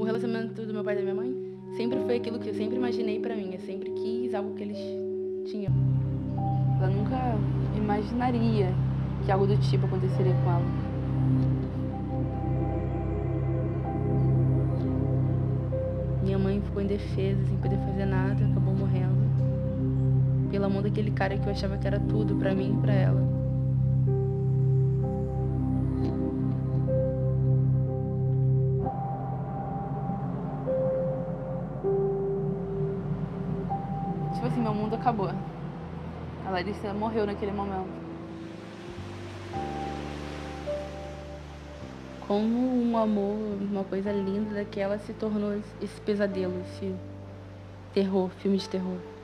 relacionamento do meu pai e da minha mãe sempre foi aquilo que eu sempre imaginei pra mim. Eu sempre quis algo que eles tinham. Ela nunca imaginaria que algo do tipo aconteceria com ela. Minha mãe ficou indefesa, sem poder fazer nada, acabou morrendo. Pela mão daquele cara que eu achava que era tudo pra mim e pra ela. Tipo assim, meu mundo acabou. A Larissa morreu naquele momento. Como um amor, uma coisa linda daquela se tornou esse pesadelo, esse terror, filme de terror.